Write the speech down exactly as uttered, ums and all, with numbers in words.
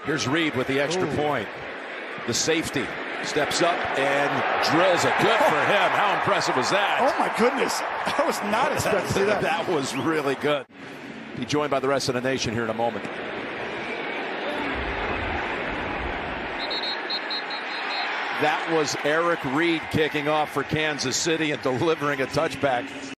Here's Reid with the extra Ooh. point. The safety steps up and drills it. Good for him. How impressive was that? Oh, my goodness. I was not expecting to see that. That was really good. Be joined by the rest of the nation here in a moment. That was Eric Reid kicking off for Kansas City and delivering a touchback.